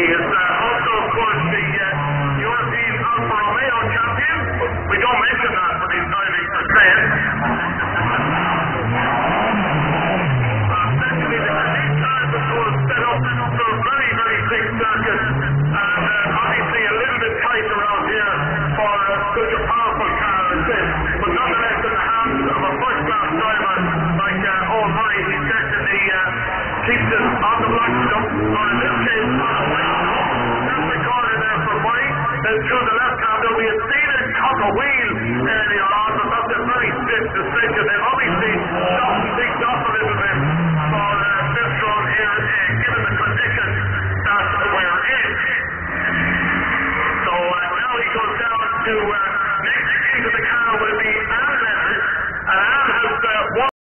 is also, of course, the European Alfa Romeo champion. We don't mention that when he's driving for Spain. Secondly, these cars, of course, set up for very, very quick circuits, and obviously a little bit tight around here for such a powerful car as this. But nonetheless, in the hands of a first-class driver like Owen Murray, he certainly keeps it on the black stuff, or in this case, on the white. That's the corner there for Murray. Then through the left-hander, we had seen it cut a wheel earlier on, but that's a very stiff decision.